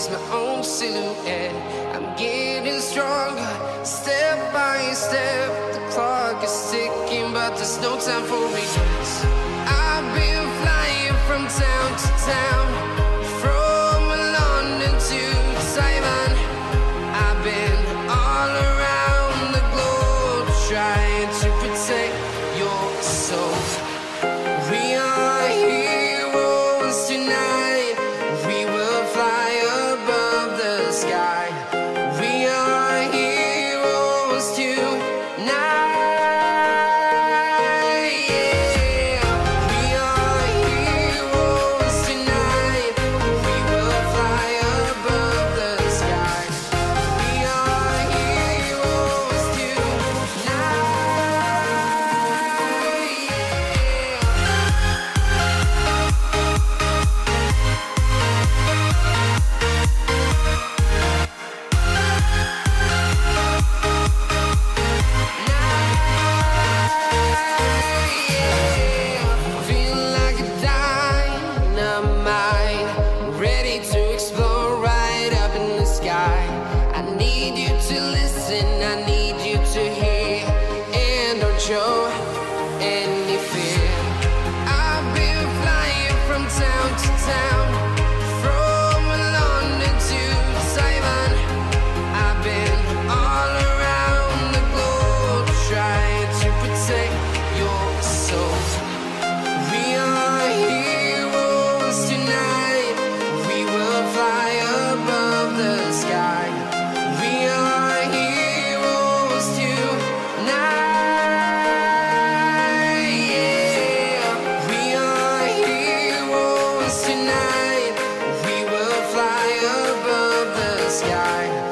recognize my own silhouette. I'm getting stronger, step by step. The clock is ticking, but there's no time for me. I've been flying from town to town, from London to Taiwan. I've been all around the globe, trying to protect your soul. We are heroes tonight. We will fly above the sky. We are heroes tonight. Yeah. We are heroes tonight. We will fly above the sky. We are heroes tonight. Feel like a dynamite, ready to explode right up in the sky. I need you to listen, I need you to hear, and don't show any fear. I've been flying from town to town, from London to Taiwan. I've been all around the globe, trying to protect your soul. We are heroes tonight. We will fly above the sky. We are heroes tonight. Yeah. We are heroes tonight. We will fly above the sky.